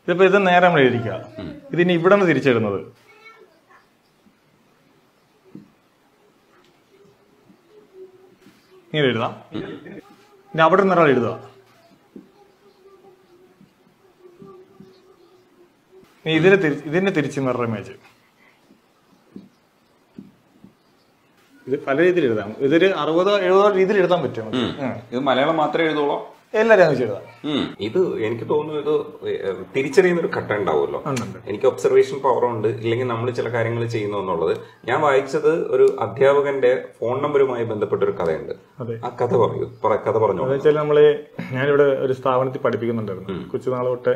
ഇതിപ്പോ ഇത് നേരെ നമ്മൾ എഴുതിക്കുക. ഇതിന് ഇവിടെ നിന്ന് തിരിച്ചിടുന്നത് ഇങ്ങനെ എഴുതാം. ഇനി അവിടെ നിന്ന് ഒരാൾ എഴുതുക. ഇതിന്റെ തിരിച്ച് മിറർ ഇമേജ്. ഇത് പല രീതിയിൽ എഴുതാം. ഇതൊരു 60-70 രീതിയിൽ എഴുതാൻ പറ്റും. ഇത് മലയാളം മാത്രമേ എഴുതുള്ളൂ, എല്ലാ ലാംഗ്വേജ് എഴുതാം. ഇത് എനിക്ക് തോന്നുന്നു ഇത് തിരിച്ചറിയുന്ന ഒരു ഘട്ടം ഉണ്ടാവുമല്ലോ. എനിക്ക് ഒബ്സർവേഷൻ പവർ ഉണ്ട്, ഇല്ലെങ്കിൽ നമ്മൾ ചില കാര്യങ്ങൾ ചെയ്യുന്നു എന്നുള്ളത്. ഞാൻ വായിച്ചത് ഒരു അധ്യാപകന്റെ ഫോൺ നമ്പറുമായി ബന്ധപ്പെട്ട ഒരു കഥയുണ്ട്. ആ കഥ പറയൂ, കഥ പറഞ്ഞു. നമ്മള് ഞാനിവിടെ ഒരു സ്ഥാപനത്തിൽ പഠിപ്പിക്കുന്നുണ്ടായിരുന്നു. കൊച്ചുനാൾ തൊട്ട്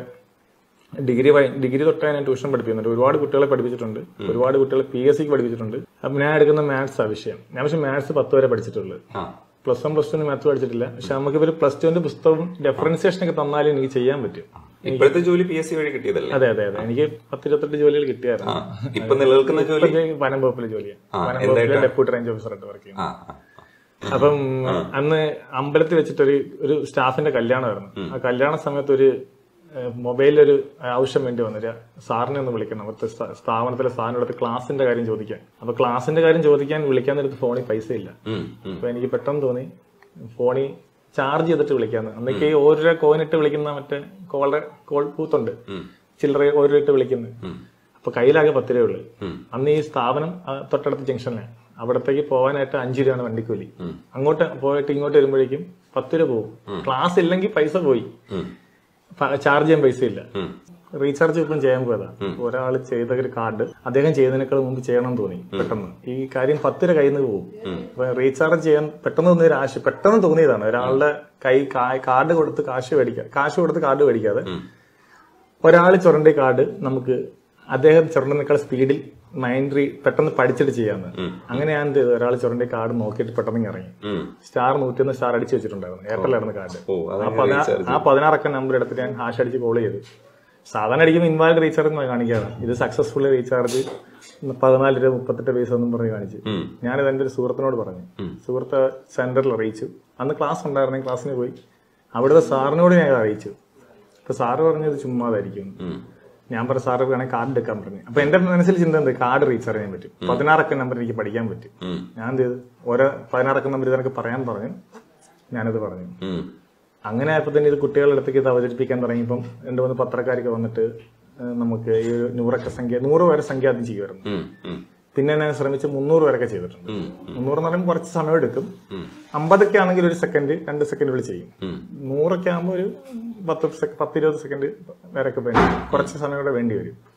ഡിഗ്രി തൊട്ടേ ഞാൻ ട്യൂഷൻ പഠിപ്പിക്കുന്നുണ്ട്. ഒരുപാട് കുട്ടികളെ പഠിപ്പിച്ചിട്ടുണ്ട്, ഒരുപാട് കുട്ടികളെ PSC പഠിപ്പിച്ചിട്ടുണ്ട്. അപ്പൊ ഞാൻ എടുക്കുന്ന മാത്സ് ആ വിഷയം. ഞാൻ പക്ഷെ മാത്സ് 10 വരെ പഠിച്ചിട്ടുള്ളൂ. +1 +2 മാത്സ് പഠിച്ചിട്ടില്ല. പക്ഷെ നമുക്ക് ഇവര് +2 പുസ്തകം ഡെഫറൻസിയേഷൻ ഒക്കെ തന്നാലും എനിക്ക് ചെയ്യാൻ പറ്റും. ഇപ്പോഴത്തെ ജോലി PSC വഴി കിട്ടിയതല്ലേ? അതെ അതെ അതെ. എനിക്ക് 10-28 ജോലികൾ കിട്ടിയായിരുന്നു. ഇപ്പൊ നിലനിൽക്കുന്ന ജോലി വനം വകുപ്പിലെ ജോലിയാണ്. വനം വകുപ്പിലെ ഡെപ്യൂട്ടി റേഞ്ച് ഓഫീസറായിട്ട് വർക്ക് ചെയ്യുന്നു. അപ്പം അന്ന് അമ്പലത്തിൽ വെച്ചിട്ടൊരു സ്റ്റാഫിന്റെ കല്യാണമായിരുന്നു. ആ കല്യാണ സമയത്ത് ഒരു മൊബൈലിലൊരു ആവശ്യം വേണ്ടി വന്നില്ല. സാറിനെ ഒന്ന് വിളിക്കണം, അവിടുത്തെ സ്ഥാപനത്തിലെ സാറിന്റെ അടുത്ത് ക്ലാസിന്റെ കാര്യം ചോദിക്കാൻ. അപ്പൊ ക്ലാസിന്റെ കാര്യം ചോദിക്കാൻ വിളിക്കാൻ നേരത്ത് ഫോണിൽ പൈസ ഇല്ല. അപ്പൊ എനിക്ക് പെട്ടെന്ന് തോന്നി ഫോണിൽ ചാർജ് ചെയ്തിട്ട് വിളിക്കാന്ന്. അന്നേക്ക് ഓരോ കോയിനിട്ട് വിളിക്കുന്ന മറ്റേ കോൾ ബൂത്തുണ്ട്, ചില്ലറ ഓരോ ഇട്ട് വിളിക്കുന്നത്. അപ്പൊ കയ്യിലാകെ 10 രൂപയുള്ളു. അന്ന് ഈ സ്ഥാപനം തൊട്ടടുത്ത ജംഗ്ഷനിലാണ്. അവിടത്തേക്ക് പോകാനായിട്ട് 5 രൂപയാണ് വണ്ടിക്കൂലി. അങ്ങോട്ട് പോയിട്ട് ഇങ്ങോട്ട് വരുമ്പോഴേക്കും 10 രൂപ പോകും. ക്ലാസ് ഇല്ലെങ്കിൽ പൈസ പോയി, ചാർജ് ചെയ്യാൻ പൈസ ഇല്ല. റീചാർജ് ഇപ്പം ചെയ്യാൻ പോയതാ. ഒരാൾ ചെയ്ത ഒരു കാർഡ് അദ്ദേഹം ചെയ്തതിനേക്കാൾ മുമ്പ് ചെയ്യണം തോന്നി. പെട്ടെന്ന് ഈ കാര്യം 10 രൂപ കയ്യിൽ നിന്ന് പോകും. അപ്പൊ റീചാർജ് ചെയ്യാൻ പെട്ടെന്ന് തോന്നിയ ആശയം, പെട്ടെന്ന് തോന്നിയതാണ്. ഒരാളുടെ കാർഡ് കൊടുത്ത് കാശ് കൊടുത്ത് കാർഡ് മേടിക്കാതെ ഒരാൾ ചുരണ്ടിയ കാർഡ് നമുക്ക് അദ്ദേഹം ചുരണ്ടുന്നേക്കാൾ സ്പീഡിൽ പെട്ടെന്ന് പഠിച്ചിട്ട് ചെയ്യാന്ന്. അങ്ങനെ ഞാൻ എന്ത് ചെയ്തു, ഒരാൾ ചുരണ്ടിയ കാർഡ് നോക്കിയിട്ട് പെട്ടെന്ന് ഇറങ്ങി. സ്റ്റാർ 101 സ്റ്റാർ അടിച്ചു വെച്ചിട്ടുണ്ടായിരുന്നു. എയർടെല്ലായിരുന്നു കാർഡ്. ആ 16 അക്ക നമ്പർ എടുത്തിട്ട് ഞാൻ ഹാഷ് അടിച്ച് കോൾ ചെയ്തു. സാധാരണ അടിക്കുമ്പോൾ ഇൻവാലിഡ് റീചാർജ് കാണിക്കാണ്. ഇത് സക്സസ്ഫുള്ളി റീചാർജ് 14 രൂപ 38 പൈസ ഒന്നും പറഞ്ഞ് കാണിച്ചു. ഞാനിത് എന്റെ ഒരു സുഹൃത്തിനോട് പറഞ്ഞു. സുഹൃത്ത് സെന്ററിൽ അറിയിച്ചു. അന്ന് ക്ലാസ് ഉണ്ടായിരുന്നെങ്കിൽ ക്ലാസ്സിന് പോയി അവിടുത്തെ സാറിനോട് ഞാൻ അറിയിച്ചു. അപ്പൊ സാറ് പറഞ്ഞത് ചുമ്മാതായിരിക്കും. ഞാൻ പറഞ്ഞു സാറ് വേണമെങ്കിൽ കാർഡ് എടുക്കാൻ പറഞ്ഞു. അപ്പൊ എന്റെ മനസ്സിൽ ചിന്ത എന്ത്, കാർഡ് റീചാർജ് ചെയ്യാൻ പറ്റും, 16 അക്ക നമ്പർ എനിക്ക് പഠിക്കാൻ പറ്റും. ഞാൻ എന്ത് ചെയ്തു, ഓരോ 16 അക്ക നമ്പർ ഇതെനിക്ക് പറയാൻ പറഞ്ഞു. ഞാനത് പറഞ്ഞു. അങ്ങനെ ആയപ്പോ തന്നെ ഇത് കുട്ടികളുടെ അടുത്തേക്ക് ഇത് അവതരിപ്പിക്കാൻ തുടങ്ങിയപ്പം 2-3 പത്രക്കാരൊക്കെ വന്നിട്ട് നമുക്ക് ഈ 100 വരെ സംഖ്യ ആദ്യം ചെയ്യുമായിരുന്നു. പിന്നെ ഞാൻ ശ്രമിച്ച് 300 വരെയൊക്കെ ചെയ്തിട്ടുണ്ട്. 300 എന്ന് പറയുമ്പോൾ കുറച്ച് സമയം എടുക്കും. 50 ഒക്കെ ആണെങ്കിൽ 1 സെക്കൻഡ് 2 സെക്കൻഡുകൾ ചെയ്യും. 100 ഒക്കെ ആകുമ്പോൾ ഒരു 10-20 സെക്കൻഡ് വരെയൊക്കെ കുറച്ച് സമയം കൂടെ വേണ്ടി വരും.